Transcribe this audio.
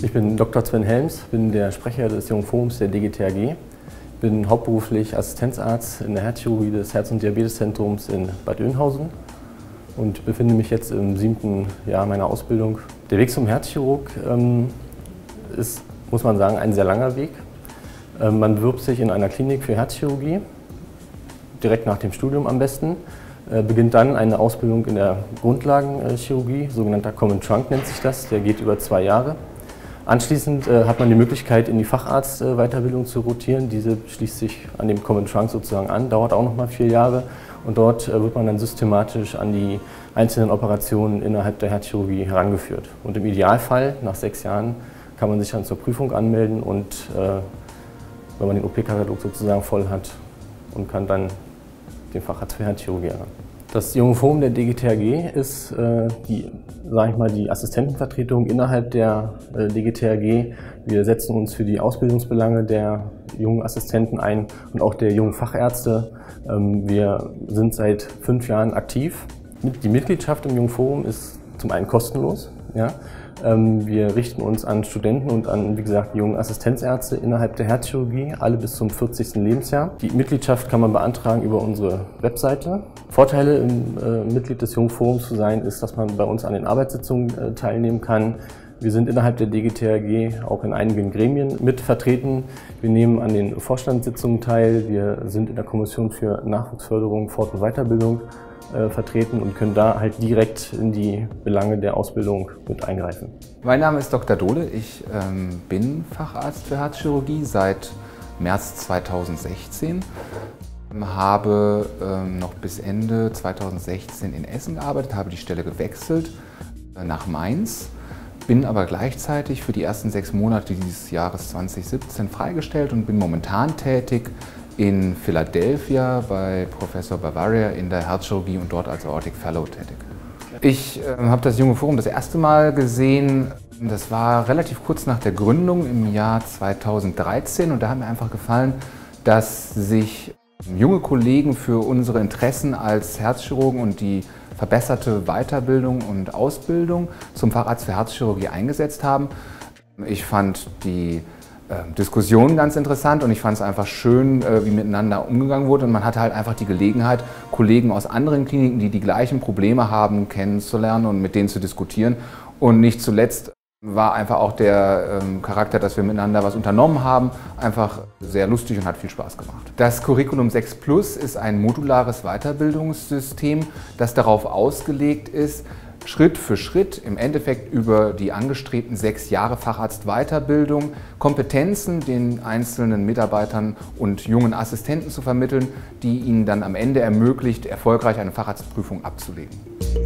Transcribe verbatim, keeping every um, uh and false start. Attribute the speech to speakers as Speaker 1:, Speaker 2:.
Speaker 1: Ich bin Doktor Sven Helms, bin der Sprecher des Jungen Forums der D G T A G, bin hauptberuflich Assistenzarzt in der Herzchirurgie des Herz- und Diabeteszentrums in Bad Oeynhausen und befinde mich jetzt im siebten Jahr meiner Ausbildung. Der Weg zum Herzchirurg ähm, ist, muss man sagen, ein sehr langer Weg. Ähm, man bewirbt sich in einer Klinik für Herzchirurgie, direkt nach dem Studium am besten, äh, beginnt dann eine Ausbildung in der Grundlagenchirurgie, sogenannter Common Trunk nennt sich das, der geht über zwei Jahre. Anschließend äh, hat man die Möglichkeit, in die Facharztweiterbildung zu rotieren. Diese schließt sich an dem Common Trunk sozusagen an, dauert auch noch mal vier Jahre. Und dort äh, wird man dann systematisch an die einzelnen Operationen innerhalb der Herzchirurgie herangeführt. Und im Idealfall, nach sechs Jahren, kann man sich dann zur Prüfung anmelden und, äh, wenn man den O P-Katalog sozusagen voll hat, und kann dann den Facharzt für Herzchirurgie erlangen. Das Junge Forum der D G T A G ist äh, die, sag ich mal, die Assistentenvertretung innerhalb der äh, D G T A G. Wir setzen uns für die Ausbildungsbelange der jungen Assistenten ein und auch der jungen Fachärzte. Ähm, wir sind seit fünf Jahren aktiv. Die Mitgliedschaft im Jungen Forum ist zum einen kostenlos. Ja. Ähm, wir richten uns an Studenten und an, wie gesagt, jungen Assistenzärzte innerhalb der Herzchirurgie, alle bis zum vierzigsten Lebensjahr. Die Mitgliedschaft kann man beantragen über unsere Webseite. Vorteile, im äh, Mitglied des Jungen Forums zu sein, ist, dass man bei uns an den Arbeitssitzungen äh, teilnehmen kann. Wir sind innerhalb der D G T A G auch in einigen Gremien mit vertreten. Wir nehmen an den Vorstandssitzungen teil. Wir sind in der Kommission für Nachwuchsförderung, Fort- und Weiterbildung äh, vertreten und können da halt direkt in die Belange der Ausbildung mit eingreifen.
Speaker 2: Mein Name ist Doktor Dohle. Ich ähm, bin Facharzt für Herzchirurgie seit März zweitausendsechzehn. Habe ähm, noch bis Ende zweitausendsechzehn in Essen gearbeitet, habe die Stelle gewechselt äh, nach Mainz, bin aber gleichzeitig für die ersten sechs Monate dieses Jahres zweitausendsiebzehn freigestellt und bin momentan tätig in Philadelphia bei Professor Bavaria in der Herzchirurgie und dort als Aortic Fellow tätig. Ich äh, habe das Junge Forum das erste Mal gesehen, das war relativ kurz nach der Gründung im Jahr zweitausenddreizehn und da hat mir einfach gefallen, dass sich junge Kollegen für unsere Interessen als Herzchirurgen und die verbesserte Weiterbildung und Ausbildung zum Facharzt für Herzchirurgie eingesetzt haben. Ich fand die äh, Diskussion ganz interessant und ich fand es einfach schön, äh, wie miteinander umgegangen wurde. Und man hatte halt einfach die Gelegenheit, Kollegen aus anderen Kliniken, die die gleichen Probleme haben, kennenzulernen und mit denen zu diskutieren. Und nicht zuletzt war einfach auch der ähm, Charakter, dass wir miteinander was unternommen haben, einfach sehr lustig und hat viel Spaß gemacht. Das Curriculum sechs plus ist ein modulares Weiterbildungssystem, das darauf ausgelegt ist, Schritt für Schritt im Endeffekt über die angestrebten sechs Jahre Facharztweiterbildung Kompetenzen den einzelnen Mitarbeitern und jungen Assistenten zu vermitteln, die ihnen dann am Ende ermöglicht, erfolgreich eine Facharztprüfung abzulegen.